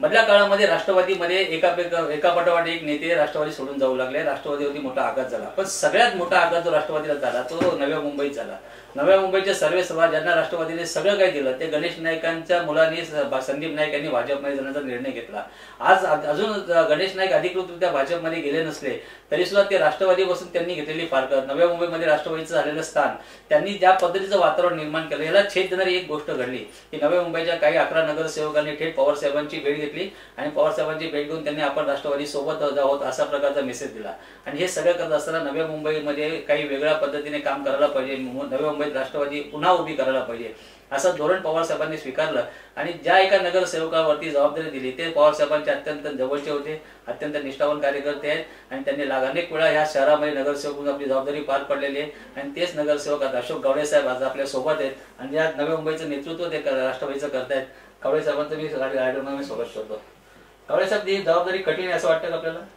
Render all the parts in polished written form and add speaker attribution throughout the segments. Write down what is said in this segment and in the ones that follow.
Speaker 1: मधल्या काळामध्ये राष्ट्रवादीमध्ये एकापाठोपाठ एक नेते राष्ट्रवादी सोडून जाऊ लागले, राष्ट्रवादीवरती मोठा आघात झाला। पण सगळ्यात मोठा आघात जो राष्ट्रवादीला झाला तो नव्या मुंबईत झाला। नव्या मुंबईचे सर्वेसर्वा ज्यांना राष्ट्रवादीने सगळं काही दिलं ते गणेश नाईकांच्या मुलांनी संदीप नाईक यांनी भाजपमध्ये जाण्याचा निर्णय घेतला। आज अजून गणेश नाईक अधिकृतरित्या भाजपमध्ये गेले नसले तरी सुद्धा ते राष्ट्रवादीपासून त्यांनी घेतलेली फारकत, नव्या मुंबईमध्ये राष्ट्रवादीचं झालेलं स्थान, त्यांनी ज्या पद्धतीचं वातावरण निर्माण केलं याला छेद देणारी एक गोष्ट घडली की नव्या मुंबईच्या काही 11 नगरसेवकांनी थेट पवार साहेबांची भेट घेतली आणि पवार साहेबांची भेट घेऊन त्यांनी आपण राष्ट्रवादी सोबत आहोत असा प्रकारचा मेसेज दिला। आणि हे सगळं करत असताना नव्या मुंबईमध्ये काही वेगळ्या पद्धतीने काम करायला पाहिजे, नव्या मुंबईत राष्ट्रवादी पुन्हा उभी करायला पाहिजे असं धोरण पवार साहेबांनी स्वीकारलं। आणि ज्या एका नगरसेवकावरती जबाबदारी दिली ते पवार साहेबांचे अत्यंत जवळचे होते, अत्यंत निष्ठावान कार्यकर्ते आहेत आणि त्यांनी अनेक वेळा ह्या शहरामध्ये नगरसेवक म्हणून आपली जबाबदारी पार पडलेली आहे। आणि तेच नगरसेवक आता अशोक गावडे साहेब आज आपल्या सोबत आहेत आणि या नव्या मुंबईचं नेतृत्व ते राष्ट्रवादीचं करतायत। गावडे साहेबांचं मी गाडीवर स्वागत करतो। गावडे साहेब, ही जबाबदारी कठीण आहे असं वाटतं का आपल्याला?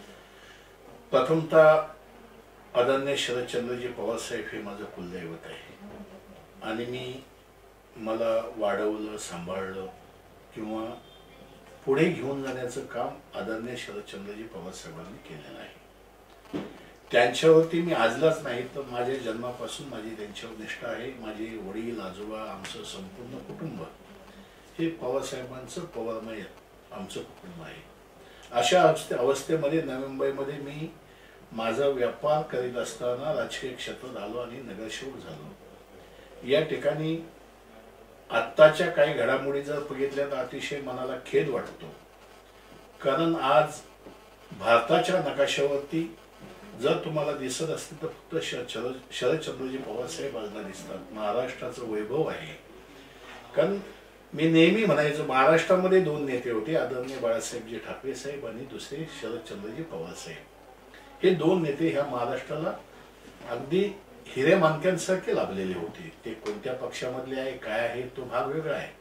Speaker 2: प्रथमतः आदरणीय शरदचंद्रजी पवार साहेब हे माझं कुलदैवत आहे आणि मला वाढवलं, सांभाळलं किंवा पुढे घेऊन जाण्याचं काम आदरणीय शरदचंद्रजी पवार साहेबांनी केलेलं आहे। त्यांच्यावरती मी आजलाच नाही तर माझ्या जन्मापासून माझी त्यांच्यावर निष्ठा आहे। माझे वडील, आजोबा, आमचं संपूर्ण कुटुंब हे पवार साहेबांचं पवारमय आमचं कुटुंब आहे। अशा अवस्थेमध्ये नवी मुंबईमध्ये मी माझा व्यापार करीत असताना राजकीय क्षेत्रात आलो आणि नगरसेवक झालो। या ठिकाणी आत्ताच्या काही घडामोडी जर बघितल्या तर अतिशय मनाला खेद वाटतो, कारण आज भारताच्या नकाशावरती जर तुम्हाला दिसत असतील तर फक्त शरदचंद्रजी पवार साहेब आजला दिसतात। महाराष्ट्राचं वैभव आहे, कारण मी नेहमी म्हणायचो महाराष्ट्रामध्ये 2 नेते होते, आदरणीय बाळासाहेबजी ठाकरे साहेब आणि दुसरे शरदचंद्रजी पवार साहेब। हे 2 नेते ह्या महाराष्ट्राला अगदी हिरे माणक्यांसारखे लाभलेले होते। ते कोणत्या पक्षामधले आहे काय आहे तो भाग वेगळा आहे,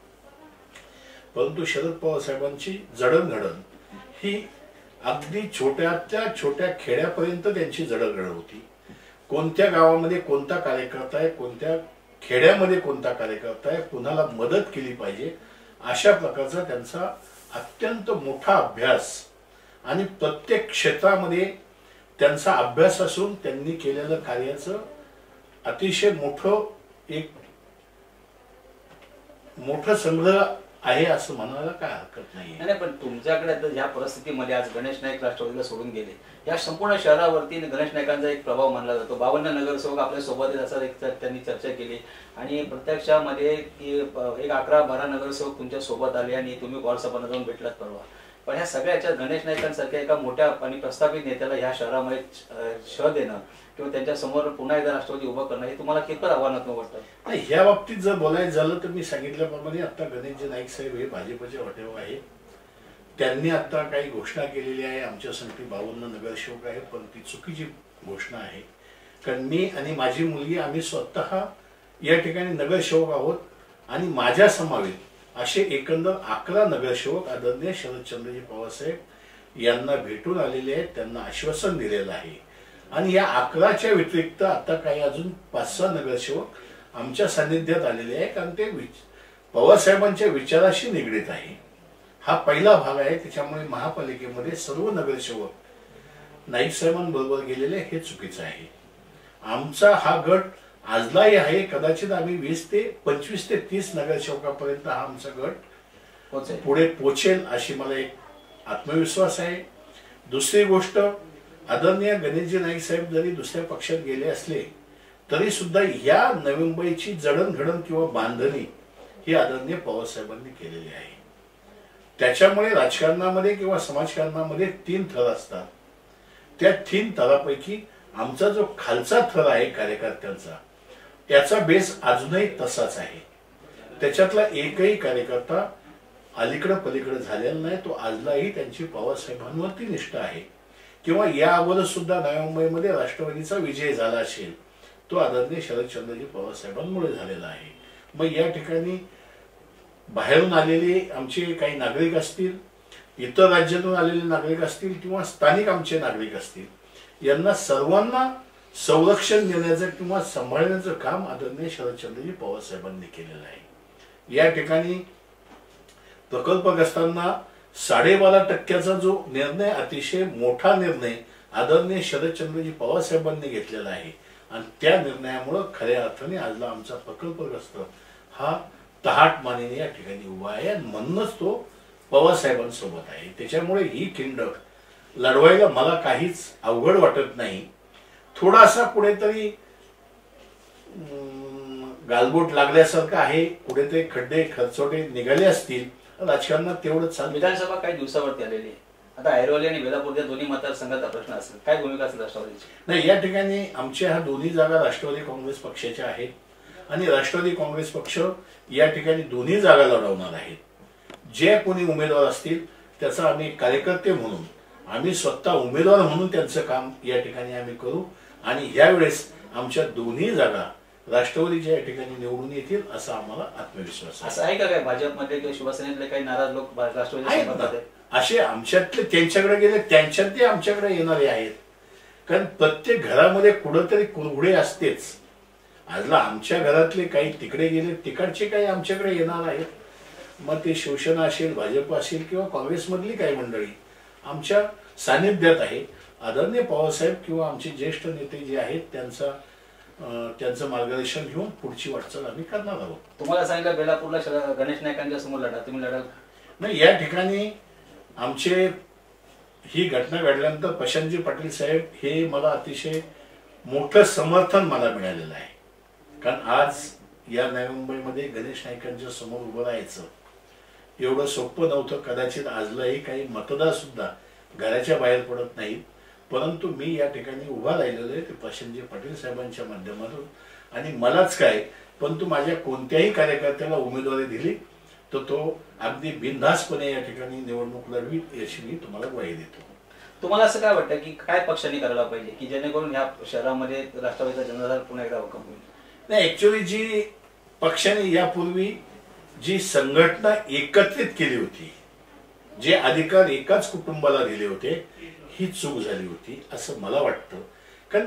Speaker 2: परंतु शरद पवार साहेबांची जडणघडण ही अगदी छोट्याच्या छोट्या खेड्यापर्यंत त्यांची जडणघडण होती। कोणत्या गावामध्ये कोणता कार्यकर्ता आहे, कोणत्या खेड्यामध्ये कोणता कार्यकर्ता आहे, कुणाला मदत केली पाहिजे अशा प्रकारचा त्यांचा अत्यंत मोठा अभ्यास आणि प्रत्येक क्षेत्रामध्ये त्यांचा अभ्यास असून त्यांनी केलेलं कार्याचं अतिशय मोठं संग्रह आहे असं म्हणायला काय हरकत नाही।
Speaker 1: पण तुमच्याकडे तर ह्या परिस्थितीमध्ये आज गणेश नाईक राष्ट्रवादीला सोडून गेले, या संपूर्ण शहरावरती गणेश नाईकांचा एक प्रभाव मानला जातो। 52 नगरसेवक आपल्या सोबत असं एक त्यांनी चर्चा केली आणि प्रत्यक्षामध्ये एक 11-12 नगरसेवक तुमच्या सोबत आले आणि तुम्ही पवार साहेबांना जाऊन भेटलात परवा। पण ह्या सगळ्याच्या गणेश नाईकांसारख्या एका मोठ्या आणि प्रस्थापित नेत्याला ह्या शहरामध्ये शह देणं किंवा त्यांच्या समोर पुन्हा एकदा राष्ट्रवादी उभं करणं हे तुम्हाला कितपत आव्हानात्मक वाटतं?
Speaker 2: ह्या बाबतीत जर बोलायचं झालं तर मी सांगितल्याप्रमाणे आता गणेशजी नाईक साहेब हे भाजपचे वाटेव आहेत। त्यांनी आता काही घोषणा केलेली आहे, आमच्या संगती 52 नगरसेवक आहे, पण ती चुकीची घोषणा आहे। कारण मी आणि माझी मुलगी आम्ही स्वतः या ठिकाणी नगरसेवक आहोत आणि माझ्या समवेत असे एकंदर 11 नगरसेवक आदरणीय शरदचंद्रजी पवार साहेब यांना भेटून आलेले आहेत, त्यांना आश्वासन दिलेलं आहे। आणि या 11च्या व्यतिरिक्त आता काही अजून 5-6 नगरसेवक आमच्या सानिध्यात आलेले आहे, कारण ते पवार साहेबांच्या विचाराशी निगडीत आहे। हा पहिला भाग आहे, त्याच्यामुळे महापालिकेमध्ये सर्व नगरसेवक नाईक साहेबांबरोबर गेलेले हे चुकीचं आहे। आमचा हा गट आजलाही आहे, कदाचित आम्ही 25 ते 30 नगरसेवकापर्यंत हा आमचा गट पुढे पोचेल अशी मला एक आत्मविश्वास आहे। दुसरी गोष्ट, आदरणीय गणेशजी नाईक साहेब जरी दुसऱ्या पक्षात गेले असले तरी सुद्धा या नवी मुंबईची जडणघडण किंवा बांधणी ही आदरणीय पवार साहेबांनी केलेली आहे। त्याच्यामुळे राजकारणामध्ये किंवा समाजकारणामध्ये 3 थर असतात, त्या 3 थरापैकी आमचा जो खालचा थर आहे कार्यकर्त्यांचा त्याचा बेस अजूनही तसाच आहे। त्याच्यातला एकही कार्यकर्ता अलीकडे पलीकडे झालेला नाही, तो आजलाही त्यांची पवार साहेबांवरती निष्ठा आहे। किंवा या अगोदर सुद्धा नवी मुंबईमध्ये राष्ट्रवादीचा विजय झाला असेल तो आदरणीय शरदचंद्रजी पवार साहेबांमुळे झालेला आहे। मग या ठिकाणी बाहेरून आलेले आमचे काही नागरिक असतील, इतर राज्यातून आलेले नागरिक असतील किंवा स्थानिक आमचे नागरिक असतील, यांना सर्वांना संरक्षण देण्याचं किंवा सांभाळण्याचं काम आदरणीय शरदचंद्रजी पवार साहेबांनी केलेलं आहे। या ठिकाणी प्रकल्पग्रस्तांना 12.5% जो निर्णय, अतिशय मोठा निर्णय आदरणीय शरदचंद्रजी पवार साहेबांनी घेतलेला आहे आणि त्या निर्णयामुळे खऱ्या अर्थाने आजला आमचा प्रकल्पग्रस्त हा तहाट मानेने या ठिकाणी उभा आहे आणि म्हणूनच तो पवार साहेबांसोबत आहे. त्याच्यामुळे ही खिंड लढवायला मला काहीच अवघड वाटत नाही. थोडासा कुठेतरी गालबोट लागल्यासारखं आहे, कुठेतरी खड्डे खर्चोटे निघाले असतील, राजकारणात तेवढंच चालू.
Speaker 1: विधानसभा काही दिवसावरती आलेली आहे. आता ऐरोली आणि बेलापूर या दोन्ही मतदारसंघाचा प्रश्न असेल, काय भूमिका असेल राष्ट्रवादीची?
Speaker 2: नाही, या ठिकाणी आमच्या ह्या दोन्ही जागा राष्ट्रवादी काँग्रेस पक्षाच्या आहेत आणि राष्ट्रवादी काँग्रेस पक्ष या ठिकाणी दोन्ही जागा लढवणार आहेत. जे कोणी उमेदवार असतील त्याचा आम्ही कार्यकर्ते म्हणून, आम्ही स्वतः उमेदवार म्हणून त्यांचं काम या ठिकाणी आम्ही करू आणि यावेळेस आमच्या दोन्ही जागा राष्ट्रवादीच्या या ठिकाणी निवडून येतील असा आम्हाला आत्मविश्वास आहे.
Speaker 1: असं आहे का काय भाजपमध्ये किंवा शिवसेनेतले काही नाराज लोक राष्ट्रवादी
Speaker 2: असे आमच्यातले त्यांच्याकडे गेले, त्यांच्यातले आमच्याकडे येणारे आहेत. कारण प्रत्येक घरामध्ये कुठंतरी कुरघुडे असतेच. आजला आमच्या घरातले काही तिकडे गेले, तिकडचे काही आमच्याकडे येणार आहेत. मग ते शिवसेना असेल, भाजप असेल किंवा काँग्रेसमधली काही मंडळी आमच्या सानिध्यात आहे. आदरणीय पवारसाहेब किंवा आमचे ज्येष्ठ नेते जे आहेत त्यांचं मार्गदर्शन घेऊन पुढची वाटचाल आम्ही करणार आहोत.
Speaker 1: तुम्हाला सांगितलं बेलापूरला गणेश नाईकांच्या समोर लढा, तुम्ही लढाल?
Speaker 2: नाही, या ठिकाणी आमचे ही घटना घडल्यानंतर प्रशांतजी पाटील साहेब हे मला अतिशय मोठं समर्थन मला मिळालेलं आहे. कारण आज या नवी मुंबईमध्ये गणेश नाईकांच्या समोर उभं राहायचं एवढं सोपं नव्हतं. कदाचित आजलाही काही मतदार सुद्धा घराच्या बाहेर पडत नाहीत, परंतु मी या ठिकाणी उभा राहिलेलो आहे ते प्रशांतजी पाटील साहेबांच्या माध्यमातून. आणि मलाच काय, परंतु माझ्या कोणत्याही कार्यकर्त्याला उमेदवारी दिली तर तो अगदी बिनधास्तपणे या ठिकाणी निवडणूक लढवी याची मी तुम्हाला ग्वाही देतो.
Speaker 1: तुम्हाला असं काय वाटतं की काय पक्षांनी करायला पाहिजे की जेणेकरून या शहरामध्ये राष्ट्रवादीचा जनाधार पुन्हा एकदा हुकूम होईल?
Speaker 2: नाही, ऍक्च्युअली जी पक्षाने यापूर्वी जी संघटना एकत्रित केली होती, जे अधिकार एकाच कुटुंबाला दिले होते, ही चूक झाली होती असं मला वाटतं. कारण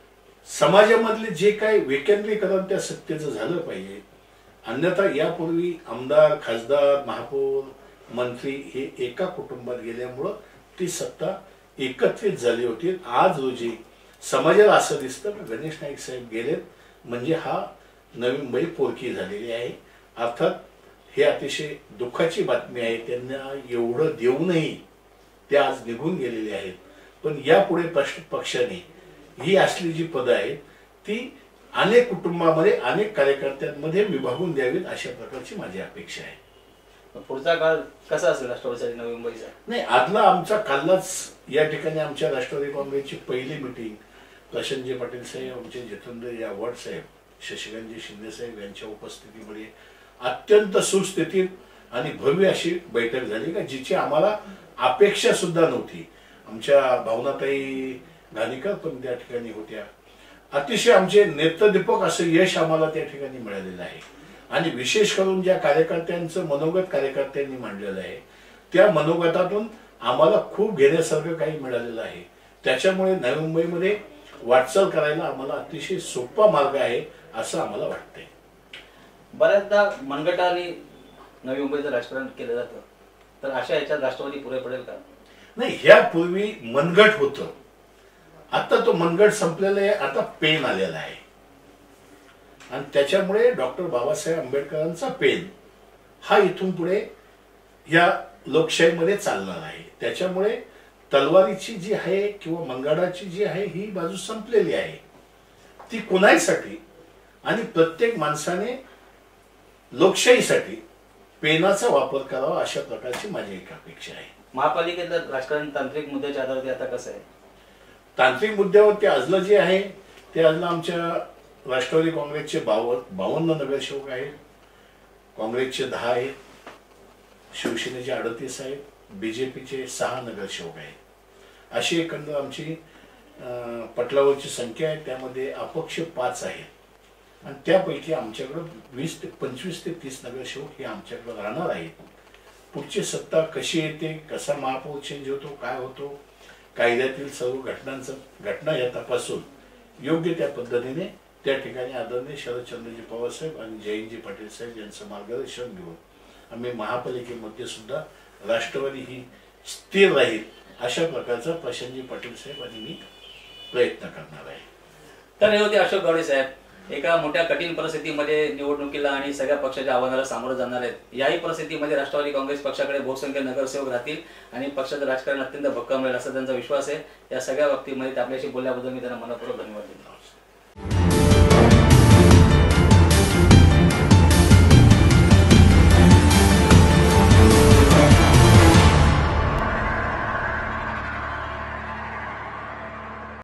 Speaker 2: समाजामधले जे काही विकेंद्रीकरण त्या सत्तेचं झालं पाहिजे. अन्यथा यापूर्वी आमदार, खासदार, महापौर, मंत्री हे एका कुटुंबात गेल्यामुळं ती सत्ता एकत्रित झाली होती. आज रोजी समाजाला असं दिसतं की गणेश नाईक साहेब गेलेत म्हणजे हा नवी मुंबई पोरकी झालेली आहे. अर्थात हे अतिशय दुःखाची बातमी आहे. त्यांना एवढं देऊनही ते आज निघून गेलेले आहेत. पण यापुढे पक्षाने ही असली जी पदं आहेत ती अनेक कुटुंबामध्ये, अनेक कार्यकर्त्यांमध्ये विभागून द्यावीत अशा प्रकारची माझी अपेक्षा आहे.
Speaker 1: पुढचा काळ कसा असेल राष्ट्रवादीसाठी नवी मुंबईचा?
Speaker 2: नाही, आजला आमचा कालच या ठिकाणी आमच्या राष्ट्रवादी काँग्रेसची पहिली मिटिंग प्रशांतजी पाटील साहेब, आमचे जितेंद्र यावड साहेब, शशिकांतजी शिंदे साहेब यांच्या उपस्थितीमध्ये अत्यंत सुस्थितीत आणि भव्य अशी बैठक झाली का जिची आम्हाला अपेक्षा सुद्धा नव्हती. आमच्या भावनाताई घाणेकर पण त्या ठिकाणी होत्या. अतिशय आमचे नेत्रदीपक असं यश आम्हाला त्या ठिकाणी मिळालेलं आहे. आणि विशेष करून ज्या कार्यकर्त्यांचं मनोगत कार्यकर्त्यांनी मांडलेलं आहे त्या मनोगतातून आम्हाला खूप घेण्यासारखं काही मिळालेलं आहे. त्याच्यामुळे नवी मुंबईमध्ये वाटचाल करायला आम्हाला अतिशय सोपा मार्ग आहे असं आम्हाला वाटतंय.
Speaker 1: बऱ्याचदा मनगटाने नवी मुंबईचं राजकारण केलं जातं, तर अशा याच्यात राष्ट्रवादी पुरे पडेल का?
Speaker 2: नाही, ह्यापूर्वी मनगट होतं, आता तो मनगट संपलेला आहे. आता पेन आलेला आहे आणि त्याच्यामुळे डॉक्टर बाबासाहेब आंबेडकरांचा पेन हा इथून पुढे या लोकशाहीमध्ये चालणार आहे. त्याच्यामुळे तलवारीची जी आहे किंवा मनगटाची जी आहे ही बाजू संपलेली आहे. ती कोणासाठी आणि प्रत्येक माणसाने लोकशाहीसाठी पेनाचा वापर करावा अशा प्रकारची माझी एक अपेक्षा आहे.
Speaker 1: महापालिकेतलं राजकारण तांत्रिक मुद्द्याच्या आधारावरती आता कसं आहे?
Speaker 2: तांत्रिक मुद्द्यावरती आजलं जे आहे ते आजलं आमच्या राष्ट्रवादी काँग्रेसचे 52 नगरसेवक आहेत, काँग्रेसचे 10 आहेत, शिवसेनेचे 38 आहेत, बीजेपीचे 6 नगरसेवक आहेत. अशी एकंदर आमची पटलावरची संख्या आहे. त्यामध्ये अपक्ष 5 आहेत आणि त्यापैकी आमच्याकडं 25 ते 30 नगरसेवक हे आमच्याकडे राहणार आहेत. पुढची सत्ता कशी येते, कसा महापौर चेंज होतो, काय होतो, कायद्यातील सर्व घटना या तपासून योग्य त्या पद्धतीने त्या ठिकाणी आदरणीय शरदचंद्रजी पवार साहेब आणि जयंतजी पाटील साहेब यांचं मार्गदर्शन घेऊन आम्ही महापालिकेमध्ये सुद्धा राष्ट्रवादी ही स्थिर राहील अशा प्रकारचा प्रशांतजी पाटील साहेब आणि मी प्रयत्न करणार आहे.
Speaker 1: तर हे होते अशोक गावडे साहेब. एका मोठ्या कठीण परिस्थितीमध्ये निवडणुकीला आणि सगळ्या पक्षाच्या आव्हानाला सामोरं जाणार आहेत. याही परिस्थितीमध्ये राष्ट्रवादी काँग्रेस पक्षाकडे बहुसंख्य नगरसेवक राहतील आणि पक्षाचं राजकारण अत्यंत भक्कम राहील असा त्यांचा विश्वास आहे. या सगळ्या बाबतीमध्ये आपल्याशी बोलल्याबद्दल मी त्यांना मनपूर्वक धन्यवाद देतो.